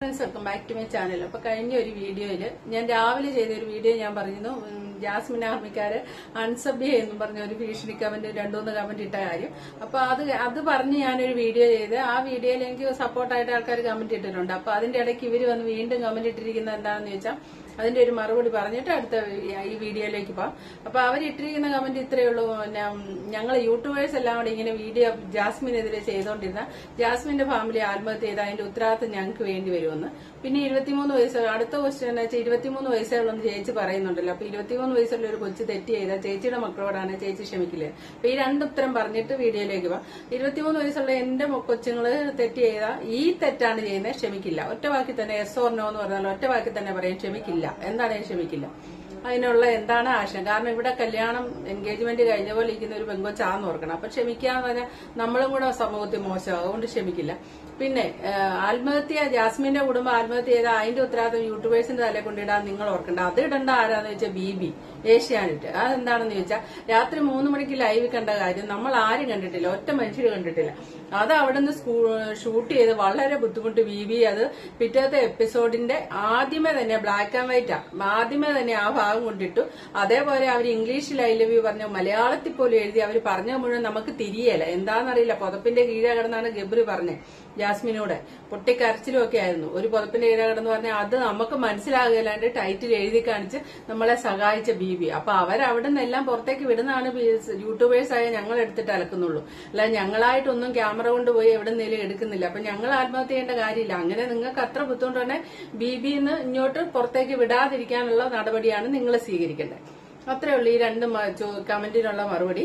Welcome back to my channel. അപ്പൊ കഴിഞ്ഞ ഒരു വീഡിയോയില് ഞാൻ രാവിലെ ചെയ്ത ഒരു വീഡിയോ ഞാൻ പറഞ്ഞു ജാസ്മിൻ ആർമിക്കാര് അൺസബ് എന്നും പറഞ്ഞ ഒരു ഭീഷണി കമന്റ് 2-3 കമന്റ് ഇട്ട കാര്യം. അപ്പൊ അത് പറഞ്ഞ് ഞാനൊരു വീഡിയോ ചെയ്ത് ആ വീഡിയോയിൽ എനിക്ക് സപ്പോർട്ടായിട്ട് ആൾക്കാർ കമന്റ് ഇട്ടിട്ടുണ്ട്. അപ്പൊ അതിന്റെ ഇടയ്ക്ക് ഇവര് വന്ന് വീണ്ടും കമന്റ് ഇട്ടിരിക്കുന്നത് എന്താണെന്ന് ചോദിച്ചാൽ അതിന്റെ ഒരു മറുപടി പറഞ്ഞിട്ട് അടുത്ത ഈ വീഡിയോയിലേക്ക് പോവാം. അപ്പൊ അവരിട്ടിരിക്കുന്ന കമന്റ് ഇത്രയേ ഉള്ളൂ. ഞങ്ങൾ യൂട്യൂബേഴ്സ് എല്ലാം കൂടെ ഇങ്ങനെ വീഡിയോ ജാസ്മിനെതിരെ ചെയ്തുകൊണ്ടിരുന്ന ജാസ്മിന്റെ ഫാമിലി ആത്മഹത്യ ചെയ്ത അതിന്റെ ഉത്തരവാദിത്തം ഞങ്ങൾക്ക് വേണ്ടി വരുമെന്ന്. പിന്നെ 23 വയസ്സ് അടുത്ത ക്വസ്റ്റ്യൻ എന്താ വെച്ചാൽ 23 വയസ്സേ ഉള്ളെന്ന് ചേച്ചി പറയുന്നുണ്ടല്ലോ. അപ്പൊ 23 വയസ്സുള്ള ഒരു കൊച്ചു തെറ്റ് ചെയ്താൽ ചേച്ചിയുടെ മക്കളോടാണ് ചേച്ചി ക്ഷമിക്കില്ലേ? അപ്പൊ ഈ രണ്ടുത്തരം പറഞ്ഞിട്ട് വീഡിയോയിലേക്ക് പോവാം. 23 വയസ്സുള്ള എന്റെ കൊച്ചുങ്ങള് തെറ്റ് ചെയ്താൽ ഈ തെറ്റാണ് ചെയ്യുന്നത്, ക്ഷമിക്കില്ല. ഒറ്റ വാക്കി തന്നെ എസ് ഓർ നോ എന്ന് പറഞ്ഞാൽ ഒറ്റ വാക്കി തന്നെ പറയും ക്ഷമിക്കില്ല. എന്താണ് ക്ഷമിക്കില്ല? അതിനുള്ള എന്താണ് ആശയം? കാരണം ഇവിടെ കല്യാണം എൻഗേജ്മെന്റ് കഴിഞ്ഞ പോലെ ഇരിക്കുന്ന ഒരു പെങ്കൊച്ചാന്ന് ഓർക്കണം. അപ്പൊ ക്ഷമിക്കാന്ന് പറഞ്ഞാൽ നമ്മളും കൂടെ സമൂഹത്തിൽ മോശം, അതുകൊണ്ട് ക്ഷമിക്കില്ല. പിന്നെ ആത്മഹത്യ, ജാസ്മിന്റെ കുടുംബം ആത്മഹത്യ ചെയ്താൽ അതിന്റെ ഉത്തരവാദിത്തം യൂട്യൂബേഴ്സിന്റെ തലയിൽ കൊണ്ടിടാൻ നിങ്ങൾ ഓർക്കണ്ട. അത് ഇടണ്ട ആരാന്ന് വെച്ചാൽ ബിബി ഏഷ്യാനെറ്റ്. അതെന്താണെന്ന് ചോദിച്ചാൽ രാത്രി 3 മണിക്ക് ലൈവ് കണ്ട കാര്യം നമ്മൾ ആരും കണ്ടിട്ടില്ല, ഒറ്റ മനുഷ്യർ കണ്ടിട്ടില്ല. അത് അവിടുന്ന് ഷൂട്ട് ചെയ്ത് വളരെ ബുദ്ധിമുട്ട് ബിബി അത് പിറ്റത്തെ എപ്പിസോഡിന്റെ ആദ്യമേ തന്നെ ബ്ലാക്ക് ആൻഡ് വൈറ്റാ, ആദ്യമേ തന്നെ ആ ഭാഗം കൊണ്ടിട്ടു. അതേപോലെ അവർ ഇംഗ്ലീഷിൽ ഐ ലവ് യു പറഞ്ഞു, മലയാളത്തിൽ പോലും എഴുതി. അവർ പറഞ്ഞ മുഴുവൻ നമുക്ക് തിരിയല്ല, എന്താണെന്നറിയില്ല. പുതപ്പിന്റെ കീഴെ കിടന്നാണ് ഗബ്രി പറഞ്ഞത് ജാസ്മിനോട്. പൊട്ടിക്കരച്ചിലും ഒക്കെ ആയിരുന്നു. ഒരു പുതപ്പിന്റെ കീഴെ കിടന്ന് പറഞ്ഞാൽ അത് നമുക്ക് മനസ്സിലാകില്ലാണ്ട് ടൈറ്റിൽ എഴുതി കാണിച്ച് നമ്മളെ സഹായിച്ച ബിബി. അപ്പൊ അവരവിടെ നിന്നെല്ലാം പുറത്തേക്ക് വിടുന്നതാണ് യൂട്യൂബേഴ്സായ ഞങ്ങൾ എടുത്തിട്ട് അലക്കുന്നുള്ളൂ. അല്ല ഞങ്ങളായിട്ടൊന്നും ക്യാമറ കൊണ്ടുപോയി എവിടെ നിന്നേലും എടുക്കുന്നില്ല. അപ്പൊ ഞങ്ങൾ ആത്മഹത്യ ചെയ്യേണ്ട കാര്യമില്ല. അങ്ങനെ നിങ്ങൾക്ക് അത്ര ബുദ്ധിമുട്ടുണ്ടെ ബിബിന്ന് ഇങ്ങോട്ട് പുറത്തേക്ക് വിടാതിരിക്കാനുള്ള നടപടിയാണ് നിങ്ങൾ സ്വീകരിക്കേണ്ടത്. അത്രേ ഉള്ളൂ ഈ 2 കമന്റിനുള്ള മറുപടി.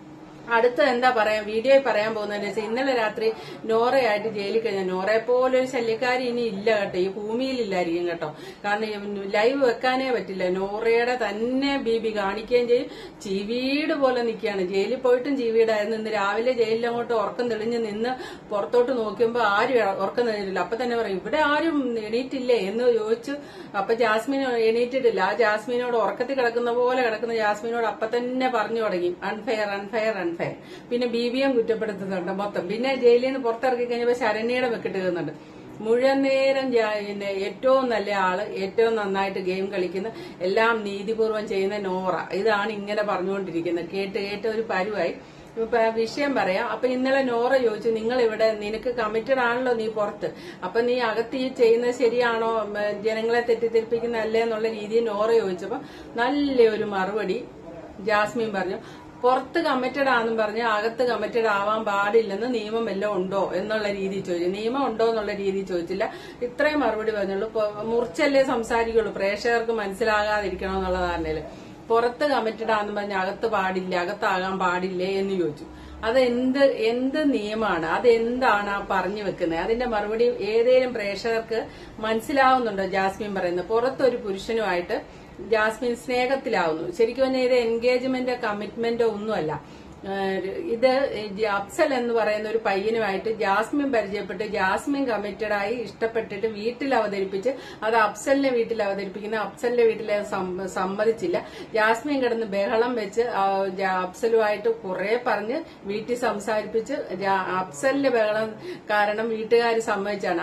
അടുത്ത എന്താ പറയാൻ വീഡിയോയിൽ പറയാൻ പോകുന്നതെന്ന് വെച്ചാൽ ഇന്നലെ രാത്രി നോറയായിട്ട് ജയിലിൽ കഴിഞ്ഞ നോറയെ പോലെ ഒരു ശല്യക്കാരി ഇനി ഇല്ല കേട്ടോ, ഈ ഭൂമിയിലില്ലായിരിക്കും കേട്ടോ. കാരണം ലൈവ് വെക്കാനേ പറ്റില്ല. നോറയുടെ തന്നെ ബിബി കാണിക്കുകയും ചെയ്യും. ചീവീട് പോലെ നിൽക്കുകയാണ്. ജയിലിൽ പോയിട്ടും ചീവീടായിരുന്നു. ഇന്ന് രാവിലെ ജയിലിൽ അങ്ങോട്ട് ഉറക്കം തെളിഞ്ഞ് നിന്ന് പുറത്തോട്ട് നോക്കുമ്പോൾ ആരും ഉറക്കം തെളിഞ്ഞിട്ടില്ല. അപ്പൊ തന്നെ പറയും ഇവിടെ ആരും എണീറ്റില്ലേ എന്ന് ചോദിച്ചു. അപ്പൊ ജാസ്മിൻ എണീറ്റിട്ടില്ല. ആ ജാസ്മിനോട് ഉറക്കത്തിൽ കിടക്കുന്ന പോലെ കിടക്കുന്ന ജാസ്മിനോട് അപ്പൊ തന്നെ പറഞ്ഞു തുടങ്ങി അൺഫെയർ അൺഫെയർ അൺഫെയർ. പിന്നെ ബിബിയും കുറ്റപ്പെടുത്തുന്നുണ്ട് മൊത്തം. പിന്നെ ജയിലിൽ നിന്ന് പുറത്തിറക്കി കഴിഞ്ഞപ്പോ ശരണ്യയുടെ വെക്കിട്ടുന്നുണ്ട്. മുഴുവൻ നേരം ഏറ്റവും നല്ല ആള്, ഏറ്റവും നന്നായിട്ട് ഗെയിം കളിക്കുന്ന, എല്ലാം നീതിപൂർവം ചെയ്യുന്ന നോറ. ഇതാണ് ഇങ്ങനെ പറഞ്ഞുകൊണ്ടിരിക്കുന്നത്. കേട്ട് ഒരു പരുവായി. ഇപ്പൊ വിഷയം പറയാം. അപ്പൊ ഇന്നലെ നോറ ചോദിച്ചു, നിങ്ങൾ ഇവിടെ നിനക്ക് കമ്മിറ്റഡ് ആണല്ലോ, നീ പുറത്ത്, അപ്പൊ നീ അകത്ത് ഈ ചെയ്യുന്നത് ശരിയാണോ, ജനങ്ങളെ തെറ്റിദ്ധരിപ്പിക്കുന്നതല്ലേ എന്നുള്ള രീതിയിൽ നോറ ചോദിച്ചപ്പോ നല്ലൊരു മറുപടി ജാസ്മിൻ പറഞ്ഞു. പുറത്ത് കമ്മിറ്റഡ് ആണെന്നും പറഞ്ഞ് അകത്ത് കമ്മിറ്റഡ് ആവാൻ പാടില്ലെന്ന് നിയമം വല്ലതും ഉണ്ടോ എന്നുള്ള രീതിയിൽ ചോദിച്ചു. നിയമം ഉണ്ടോ എന്നുള്ള രീതിയിൽ ചോദിച്ചില്ല. ഇത്രയും മറുപടി പറഞ്ഞുള്ളൂ. മുറിച്ചല്ലേ സംസാരിക്കുള്ളൂ, പ്രേക്ഷകർക്ക് മനസ്സിലാകാതിരിക്കണോ എന്നുള്ള ധാരണയില്. പുറത്ത് കമ്മിറ്റഡ് ആണെന്ന് പറഞ്ഞ് അകത്ത് പാടില്ല, അകത്താകാൻ പാടില്ലേ എന്ന് ചോദിച്ചു. അത് എന്ത് നിയമമാണ്? അതെന്താണ് ആ പറഞ്ഞു വെക്കുന്നത്? അതിന്റെ മറുപടി ഏതേലും പ്രേക്ഷകർക്ക് മനസ്സിലാവുന്നുണ്ടോ? ജാസ്മിൻ പറയുന്നത് പുറത്തൊരു പുരുഷനുമായിട്ട് ജാസ്മിൻ സ്നേഹത്തിലാവുന്നു. ശരിക്കും പറഞ്ഞാൽ ഇത് എൻഗേജ്മെന്റോ കമ്മിറ്റ്മെന്റോ ഒന്നുമല്ല. ഇത് അഫ്സൽ എന്ന് പറയുന്ന ഒരു പയ്യനുമായിട്ട് ജാസ്മിൻ പരിചയപ്പെട്ട് ജാസ്മിൻ കമ്മിറ്റഡായി ഇഷ്ടപ്പെട്ടിട്ട് വീട്ടിൽ അവതരിപ്പിച്ച് അത് അഫ്സലിന്റെ വീട്ടിൽ അവതരിപ്പിക്കുന്ന അഫ്സലിന്റെ വീട്ടിൽ സമ്മതിച്ചില്ല. ജാസ്മിൻ കിടന്ന് ബഹളം വെച്ച് അഫ്സലുമായിട്ട് കുറെ പറഞ്ഞ് വീട്ടിൽ സംസാരിപ്പിച്ച് അഫ്സലിന്റെ ബഹളം കാരണം വീട്ടുകാർ സമ്മതിച്ചാണ്.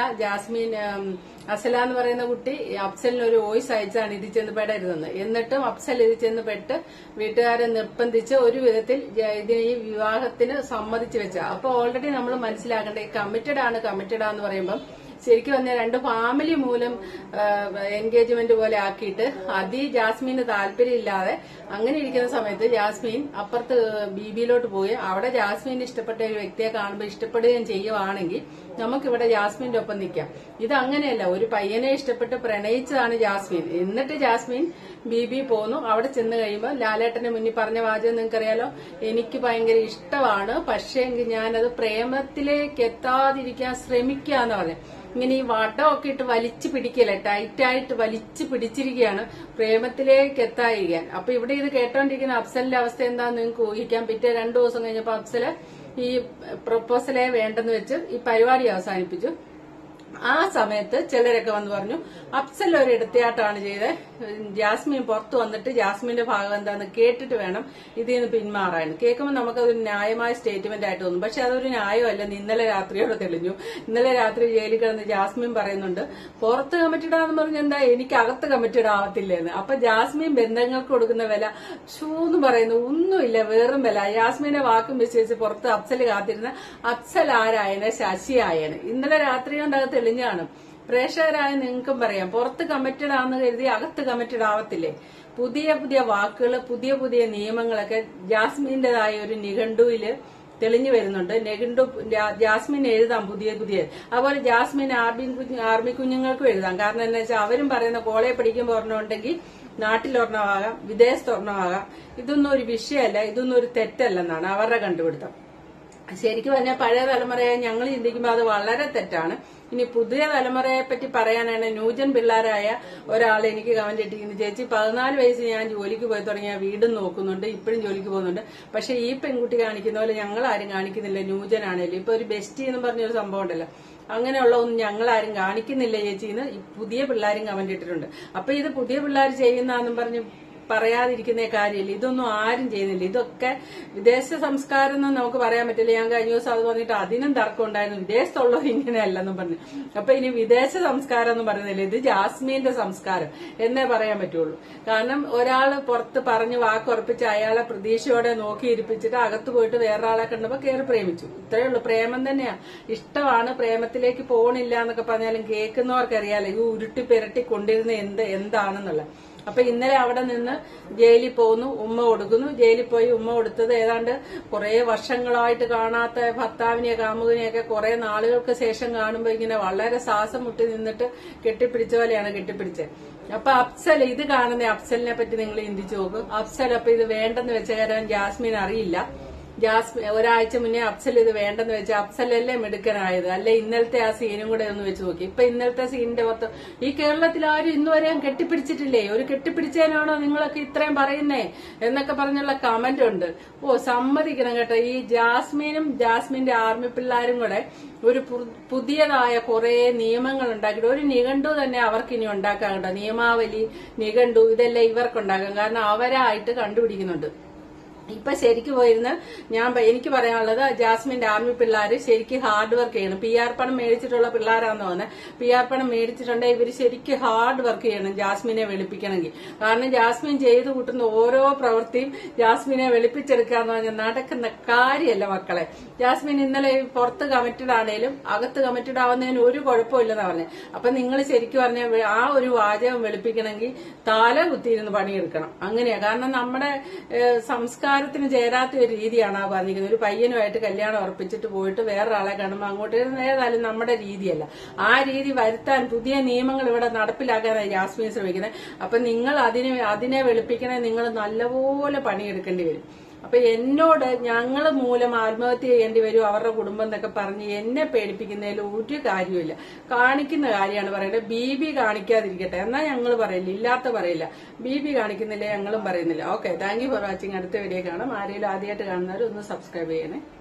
അസല എന്ന് പറയുന്ന കുട്ടി അഫ്സലിന് ഒരു വോയിസ് അയച്ചാണ് ഇതിൽ ചെന്ന് പെടരുതെന്ന്. എന്നിട്ടും അഫ്സൽ ഇതിൽ ചെന്ന് പെട്ട് വീട്ടുകാരെ നിർബന്ധിച്ച് ഒരു വിധത്തിൽ ഇതിന് ഈ വിവാഹത്തിന് സമ്മതിച്ചു വെച്ച. അപ്പൊ ഓൾറെഡി നമ്മൾ മനസ്സിലാക്കേണ്ട ഈ കമ്മിറ്റഡ് ആന്ന് പറയുമ്പോൾ ശരിക്കും പറഞ്ഞാൽ 2 ഫാമിലി മൂലം എൻഗേജ്മെന്റ് പോലെ ആക്കിയിട്ട് ജാസ്മിന് താല്പര്യമില്ലാതെ അങ്ങനെ ഇരിക്കുന്ന സമയത്ത് ജാസ്മിൻ അപ്പുറത്ത് ബിബിയിലോട്ട് പോയി അവിടെ ജാസ്മിന് ഇഷ്ടപ്പെട്ട ഒരു വ്യക്തിയെ കാണുമ്പോൾ ഇഷ്ടപ്പെടുകയും ചെയ്യുവാണെങ്കിൽ നമുക്കിവിടെ ജാസ്മിന്റെ ഒപ്പം നിൽക്കാം. ഇത് അങ്ങനെയല്ല. ഒരു പയ്യനെ ഇഷ്ടപ്പെട്ട് പ്രണയിച്ചതാണ് ജാസ്മിൻ. എന്നിട്ട് ജാസ്മിൻ ബിബി പോന്നു. അവിടെ ചെന്ന് കഴിയുമ്പോൾ ലാലേട്ടന്റെ മുന്നിൽ പറഞ്ഞ വാചകം നിങ്ങൾക്കറിയാലോ, എനിക്ക് ഭയങ്കര ഇഷ്ടമാണ്, പക്ഷേ ഞാനത് പ്രേമത്തിലേക്ക് എത്താതിരിക്കാൻ ശ്രമിക്കാന്ന് പറഞ്ഞു. ഇങ്ങനെ ഈ വടമൊക്കെ ഇട്ട് വലിച്ചു പിടിക്കല്ലേ, ടൈറ്റായിട്ട് വലിച്ചു പിടിച്ചിരിക്കുകയാണ് പ്രേമത്തിലേക്ക് എത്താതിരിക്കാൻ. അപ്പൊ ഇവിടെ ഇത് കേട്ടോണ്ടിരിക്കുന്ന അഫ്സലിന്റെ അവസ്ഥ എന്താന്ന് നിങ്ങൾക്ക് ഊഹിക്കാം. പിറ്റേ 2 ദിവസം കഴിഞ്ഞപ്പോ അഫ്സല് ഈ പ്രൊപ്പോസലെ വേണ്ടെന്ന് വെച്ച് ഈ പരിപാടി അവസാനിപ്പിച്ചു. ആ സമയത്ത് ചിലരൊക്കെ വന്ന് പറഞ്ഞു അഫ്സൽ ഒരു എടുത്തിയാട്ടാണ് ചെയ്തത്, ജാസ്മിൻ പുറത്തു വന്നിട്ട് ജാസ്മിന്റെ ഭാഗം എന്താന്ന് കേട്ടിട്ട് വേണം ഇതിൽ നിന്ന് പിന്മാറാൻ. കേൾക്കുമ്പോൾ നമുക്കതൊരു ന്യായമായ സ്റ്റേറ്റ്മെന്റ് ആയിട്ട് തോന്നും. പക്ഷെ അതൊരു ന്യായമല്ലെന്ന് ഇന്നലെ രാത്രിയോടെ തെളിഞ്ഞു. ഇന്നലെ രാത്രി ജയിലിൽ കിടന്ന് ജാസ്മിൻ പറയുന്നുണ്ട് പുറത്ത് കമ്മിറ്റഡ് ആണെന്ന് പറഞ്ഞ എന്താ എനിക്ക് അകത്ത് കമ്മിറ്റഡ് ആവത്തില്ലെന്ന്. അപ്പൊ ജാസ്മിൻ ബന്ധങ്ങൾക്ക് കൊടുക്കുന്ന വില ഷൂന്ന് പറയുന്നു ഒന്നുമില്ല, വെറും വില. ജാസ്മിന്റെ വാക്കും വിശ്വസിച്ച് പുറത്ത് അഫ്സൽ കാത്തിരുന്ന അഫ്സൽ ആരായന് ശശി ആയന്. ഇന്നലെ രാത്രി കൊണ്ടകത്ത് തെളിഞ്ഞാണ്. പ്രേക്ഷകരായ നിങ്ങൾക്കും പറയാം പുറത്ത് കമ്മിറ്റഡ് ആണെന്ന് കരുതി അകത്ത് കമ്മിറ്റഡ് ആവത്തില്ലേ. പുതിയ പുതിയ വാക്കുകൾ, പുതിയ പുതിയ നിയമങ്ങളൊക്കെ ജാസ്മിന്റേതായ ഒരു നിഘണ്ടുവില് തെളിഞ്ഞു വരുന്നുണ്ട്. ജാസ്മിൻ എഴുതാം പുതിയ പുതിയ. അതുപോലെ ജാസ്മിൻ ആർമി കുഞ്ഞുങ്ങൾക്കും എഴുതാം. കാരണം എന്താ വെച്ചാൽ അവരും പറയുന്ന കോളേജ് പഠിക്കുമ്പോൾ ഒരെണ്ണമുണ്ടെങ്കിൽ നാട്ടിലൊരെണ്ണമാകാം, വിദേശത്തൊരെണ്ണമാകാം. ഇതൊന്നും ഒരു വിഷയമല്ല, ഇതൊന്നും ഒരു തെറ്റല്ലെന്നാണ് അവരുടെ കണ്ടുപിടുത്തം. ശരിക്കും പറഞ്ഞാൽ പഴയ തലമുറയെ ഞങ്ങൾ ചിന്തിക്കുമ്പോൾ അത് വളരെ തെറ്റാണ്. ഇനി പുതിയ തലമുറയെ പറ്റി പറയാനാണ് ന്യൂജൻ പിള്ളേരായ ഒരാൾ എനിക്ക് കമന്റ് ഇട്ടിരിക്കുന്നു, ചേച്ചി 14 വയസ്സ് ഞാൻ ജോലിക്ക് പോയി തുടങ്ങിയ വീടും നോക്കുന്നുണ്ട്, ഇപ്പോഴും ജോലിക്ക് പോകുന്നുണ്ട്. പക്ഷെ ഈ പെൺകുട്ടി കാണിക്കുന്ന പോലെ ഞങ്ങൾ ആരും കാണിക്കുന്നില്ല. ന്യൂജൻ ആണേലും ഇപ്പൊ ഒരു ബെസ്റ്റി എന്ന് പറഞ്ഞൊരു സംഭവം ഉണ്ടല്ലോ, അങ്ങനെയുള്ള ഒന്നും ഞങ്ങൾ ആരും കാണിക്കുന്നില്ല ചേച്ചിന്ന് പുതിയ പിള്ളേരും കമന്റ് ഇട്ടിട്ടുണ്ട്. അപ്പൊ ഇത് പുതിയ പിള്ളേർ ചെയ്യുന്നതെന്നും പറഞ്ഞ് പറയാതിരിക്കുന്ന കാര്യമില്ല. ഇതൊന്നും ആരും ചെയ്യുന്നില്ല. ഇതൊക്കെ വിദേശ സംസ്കാരം എന്ന് നമുക്ക് പറയാൻ പറ്റില്ല. ഞാൻ കഴിഞ്ഞ ദിവസം അത് പറഞ്ഞിട്ട് അതിനും തർക്കം ഉണ്ടായിരുന്നു, വിദേശത്തുള്ളവർ ഇങ്ങനെയല്ലെന്നും പറഞ്ഞു. അപ്പൊ ഇനി വിദേശ സംസ്കാരം എന്ന് പറയുന്നില്ല, ഇത് ജാസ്മിന്റെ സംസ്കാരം എന്നേ പറയാൻ പറ്റുള്ളൂ. കാരണം ഒരാള് പുറത്ത് പറഞ്ഞ് വാക്കുറപ്പിച്ച് അയാളെ പ്രതീക്ഷയോടെ നോക്കിയിരിപ്പിച്ചിട്ട് അകത്ത് പോയിട്ട് വേറൊരാളെ കണ്ടപ്പോ കയറി പ്രേമിച്ചു. ഇത്രയേ ഉള്ളൂ. പ്രേമം തന്നെയാ, ഇഷ്ടമാണ്. പ്രേമത്തിലേക്ക് പോണില്ല എന്നൊക്കെ പറഞ്ഞാലും കേൾക്കുന്നവർക്കറിയാലോ ഇത് ഉരുട്ടി പെരട്ടി കൊണ്ടിരുന്ന എന്താണെന്നുള്ള. അപ്പൊ ഇന്നലെ അവിടെ നിന്ന് ജയിലിൽ പോകുന്നു, ഉമ്മ കൊടുക്കുന്നു. ജയിലിൽ പോയി ഉമ്മ കൊടുത്തത് ഏതാണ്ട് കുറെ വർഷങ്ങളായിട്ട് കാണാത്ത ഭർത്താവിനെയോ കാമുകനെയൊക്കെ കുറെ നാളുകൾക്ക് ശേഷം കാണുമ്പോ ഇങ്ങനെ വളരെ ശ്വാസം മുട്ടി നിന്നിട്ട് കെട്ടിപ്പിടിച്ച പോലെയാണ് കെട്ടിപ്പിടിച്ചത്. അപ്പൊ അഫ്സൽ ഇത് കാണുന്ന അഫ്സലിനെ പറ്റി നിങ്ങൾ ചിന്തിച്ചു നോക്കും. അഫ്സൽ അപ്പൊ ഇത് വേണ്ടെന്ന് വെച്ച കാര്യം ജാസ്മിൻ അറിയില്ല. ഒരാഴ്ച മുന്നേ അഫ്സൽ ഇത് വേണ്ടെന്ന് വെച്ചാൽ അഫ്സലല്ലേ മിടുക്കനായത്. അല്ലെ ഇന്നലത്തെ ആ സീനും കൂടെ ഒന്ന് വെച്ച് നോക്കി. ഇപ്പൊ ഇന്നലത്തെ സീനിന്റെ മൊത്തം ഈ കേരളത്തിൽ ആരും ഇന്നുവരെ കെട്ടിപ്പിടിച്ചിട്ടില്ലേ, ഒരു കെട്ടിപ്പിടിച്ചതിനാണോ നിങ്ങളൊക്കെ ഇത്രയും പറയുന്നേ എന്നൊക്കെ പറഞ്ഞുള്ള കമന്റ് ഉണ്ട്. സമ്മതിക്കണം കേട്ടോ. ഈ ജാസ്മിനും ജാസ്മിന്റെ ആർമി പിള്ളേരും കൂടെ ഒരു പുതിയതായ കുറെ നിയമങ്ങൾ ഉണ്ടാക്കിയിട്ട് ഒരു നിഘണ്ടു തന്നെ അവർക്കിനി ഉണ്ടാക്കാൻ കേട്ടോ. നിയമാവലി, നിഘണ്ടു ഇതെല്ലാം ഇവർക്കുണ്ടാക്കാം. കാരണം അവരായിട്ട് കണ്ടുപിടിക്കുന്നുണ്ട്. ഇപ്പൊ ശരിക്കും പോയിരുന്ന എനിക്ക് പറയാനുള്ളത് ജാസ്മിന്റെ ആർമി പിള്ളേര് ശരിക്കും ഹാർഡ് വർക്ക് ചെയ്യണം. PR പണം മേടിച്ചിട്ടുള്ള പിള്ളേരാന്ന് തോന്നുന്നത്. PR പണം മേടിച്ചിട്ടുണ്ടെങ്കിൽ ഇവര് ശരിക്കും ഹാർഡ് വർക്ക് ചെയ്യണം ജാസ്മിനെ വെളുപ്പിക്കണമെങ്കിൽ. കാരണം ജാസ്മിൻ ചെയ്തു കൂട്ടുന്ന ഓരോ പ്രവൃത്തിയും ജാസ്മിനെ വെളുപ്പിച്ചെടുക്കാന്ന് പറഞ്ഞാൽ നടക്കുന്ന കാര്യമല്ല മക്കളെ. ജാസ്മിൻ ഇന്നലെ പുറത്ത് കമ്മിറ്റഡ് ആണേലും അകത്ത് കമ്മിറ്റഡ് ആവുന്നതിന് ഒരു കുഴപ്പമില്ലെന്നാ പറഞ്ഞത്. അപ്പൊ നിങ്ങൾ ശരിക്കും പറഞ്ഞ ആ ഒരു വാചകം വെളുപ്പിക്കണമെങ്കിൽ തല കുത്തിയിരുന്ന് പണിയെടുക്കണം. അങ്ങനെയാ. കാരണം നമ്മുടെ സംസ്കാരത്തിന് ചേരാത്ത ഒരു രീതിയാണ് ആ പറഞ്ഞിരിക്കുന്നത്. ഒരു പയ്യനുമായിട്ട് കല്യാണം ഉറപ്പിച്ചിട്ട് പോയിട്ട് വേറൊരാളെ കാണുമ്പോൾ അങ്ങോട്ട് ഏതായാലും നമ്മുടെ രീതിയല്ല. ആ രീതി വരുത്താൻ പുതിയ നിയമങ്ങൾ ഇവിടെ നടപ്പിലാക്കാനാണ് ജാസ്മിൻ ശ്രമിക്കുന്നത്. അപ്പൊ നിങ്ങൾ അതിനെ വെളുപ്പിക്കണേ നിങ്ങൾ നല്ലപോലെ പണിയെടുക്കേണ്ടി വരും. അപ്പൊ എന്നോട് ഞങ്ങൾ മൂലം ആത്മഹത്യ ചെയ്യേണ്ടി വരും അവരുടെ കുടുംബം എന്നൊക്കെ പറഞ്ഞ് എന്നെ പേടിപ്പിക്കുന്നതിൽ ഒരു കാര്യമില്ല. കാണിക്കുന്ന കാര്യമാണ് പറയുന്നത്. BB കാണിക്കാതിരിക്കട്ടെ എന്നാ ഞങ്ങൾ പറയില്ല, ഇല്ലാത്ത പറയില്ല. BB കാണിക്കുന്നില്ല ഞങ്ങളും പറയുന്നില്ല. Okay, thank you for watching. അടുത്ത വീഡിയോ കാണാം. ആരെങ്കിലും ആദ്യമായിട്ട് കാണുന്നവർ ഒന്ന് സബ്സ്ക്രൈബ് ചെയ്യണേ.